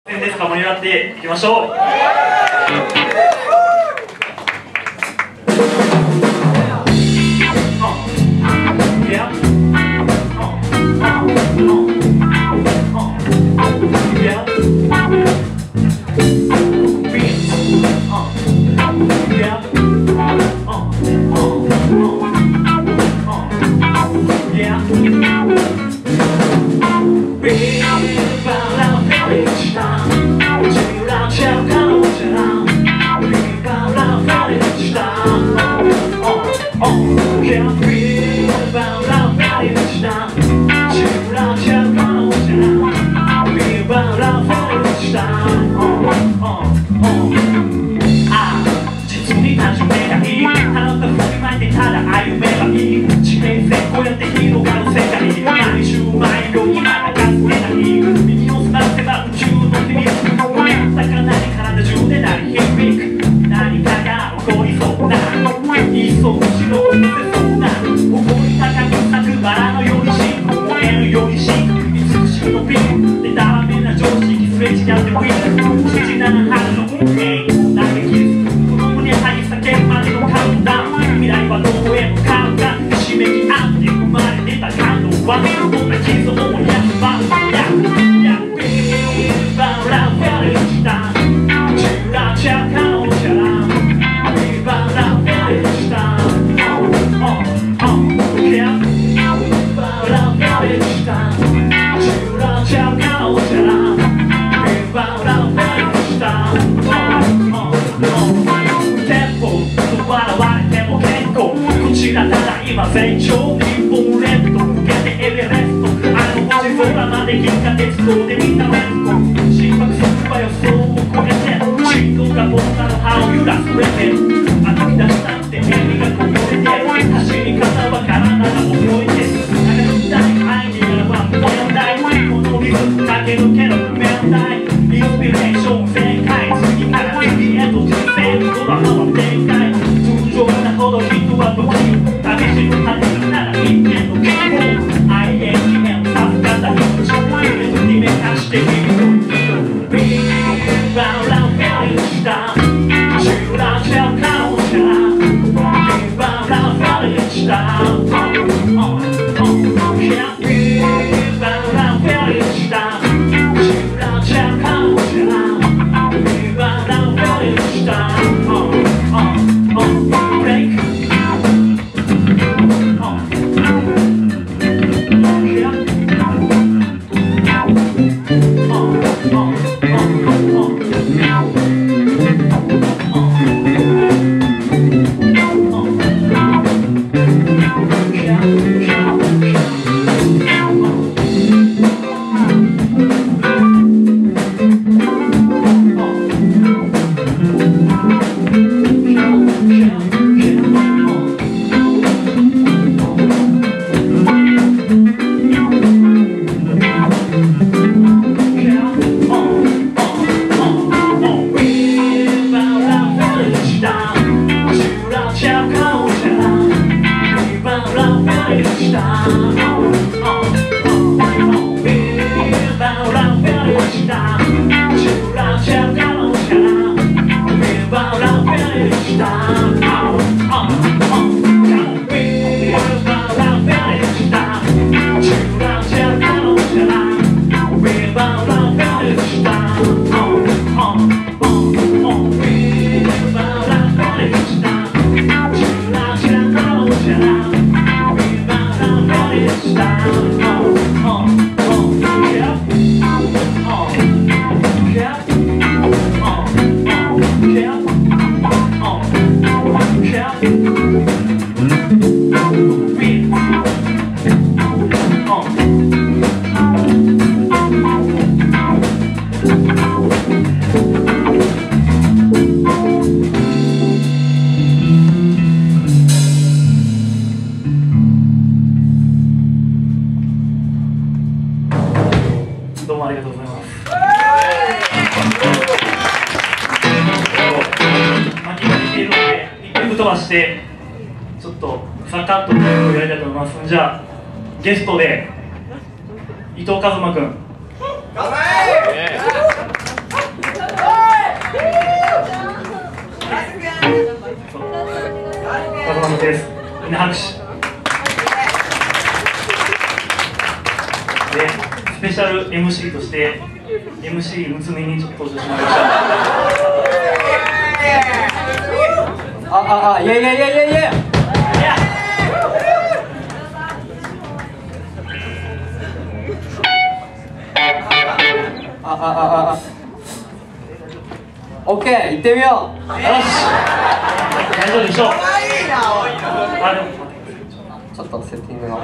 ですが盛り上がっていきましょう。実に単純でがいい花が振りまいてただ歩めばいい地平線こうやって広がる世界毎週毎秒今が触れない耳を澄ませば宇宙の秘密だから何体中で鳴り響く何かが起こりそうないっそ後ろを見せそうな誇り高く咲くバラのようにし燃えるようにし美しく伸びるでダメな常識すれ違ってウィーク父なら春の運命投げキス子供に張り裂けるまでのカウントダウン未来はどこへ向かうかひしめき合って生まれてた感動はどんな傷をもやばやバラフェリしたチラチャカオチャラバラフェリしたバラフェリしたチラチャカオチャラバラフェリしたテンポと笑われても結構こちらただ今全長日本列島向けてエベレストあの星空まで銀河鉄道で見たレッド心拍速度予想を超えて心臓が僕らの歯を揺らすレベル歩き出したって笑みがこぼれて走り方は体が覚えて流したいアイデアは無限大このリズム駆け抜ける無限大インスピレーション正解次から次へと人生のドラマは展開通常なほど人は不器用旅しの果てるなら一見の希望愛へ決めを授かった命夢と決めかしているビーバラフェリしたチラチャカオチャラビーバラフェリしたビーバラフェリしたチラチャカオチャラビーバラフェリしたブレイクどうもありがとうございます。今似ているので1曲飛ばしてちょっとサカッとやりたいと思います。じゃあゲストで伊藤和馬くん。 です。みんな拍手。で、スペシャル MC として MC 娘にちょっと登場してもらいました。 いやいやいやいやいや。オッケー、行ってみよう。 よし。大丈夫でしょう。あ、でもちょっとセッティングの。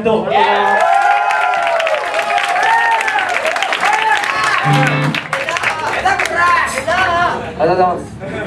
がとう。 ありがとうございます。